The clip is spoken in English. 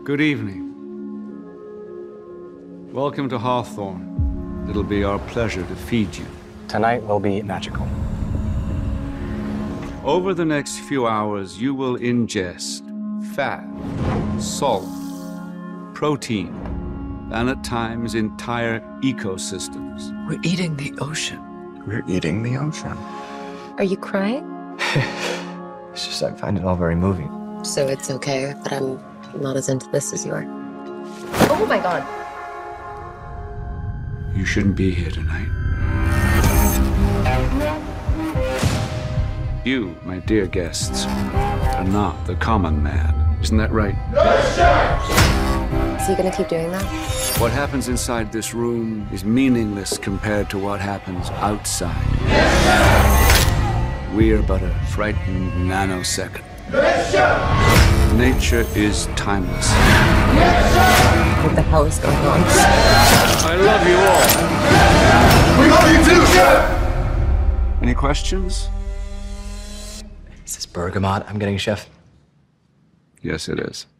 Good evening. Welcome to Hawthorne. It'll be our pleasure to feed you. Tonight will be magical. Over the next few hours, you will ingest fat, salt, protein, and at times entire ecosystems. We're eating the ocean. We're eating the ocean. Are you crying? It's just I find it all very moving. So it's okay that I'm not as into this as you are. Oh my God. You shouldn't be here tonight. You, my dear guests, are not the common man. Isn't that right? Is he gonna keep doing that? What happens inside this room is meaningless compared to what happens outside. We are but a frightened nanosecond. Nature is timeless. What the hell is going on? I love you all. We love you too, Chef! Any questions? Is this bergamot I'm getting, Chef? Yes, it is.